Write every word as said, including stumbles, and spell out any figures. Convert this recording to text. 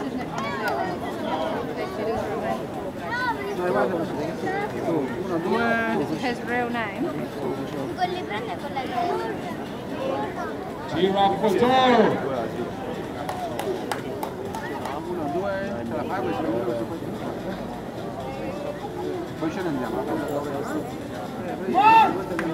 Uno, due. His real name. Li prende con la Girafotoro! Uno, due, ce la fai questo? Poi ce ne andiamo.